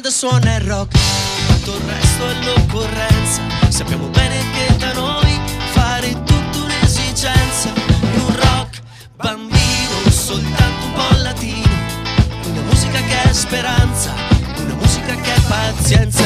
band suona il rock, tutto il resto è l'occorrenza. Sappiamo bene che da noi fare tutto un'esigenza. È un rock bambino, soltanto un po' latino, una musica che è speranza, una musica che è pazienza.